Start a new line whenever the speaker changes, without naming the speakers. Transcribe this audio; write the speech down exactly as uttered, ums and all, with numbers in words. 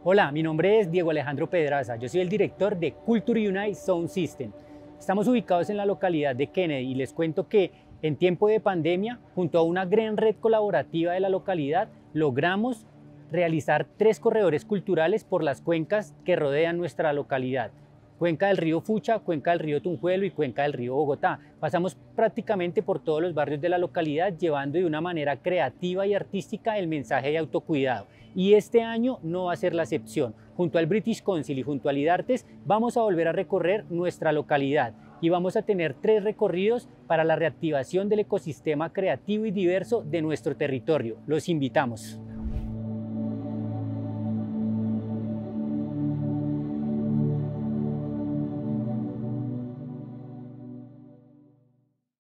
Hola, mi nombre es Diego Alejandro Pedraza, yo soy el director de Culture Unite Sound System. Estamos ubicados en la localidad de Kennedy y les cuento que en tiempo de pandemia, junto a una gran red colaborativa de la localidad, logramos realizar tres corredores culturales por las cuencas que rodean nuestra localidad. Cuenca del río Fucha, cuenca del río Tunjuelo y cuenca del río Bogotá. Pasamos prácticamente por todos los barrios de la localidad llevando de una manera creativa y artística el mensaje de autocuidado. Y este año no va a ser la excepción. Junto al British Council y junto al IDARTES vamos a volver a recorrer nuestra localidad y vamos a tener tres recorridos para la reactivación del ecosistema creativo y diverso de nuestro territorio. Los invitamos.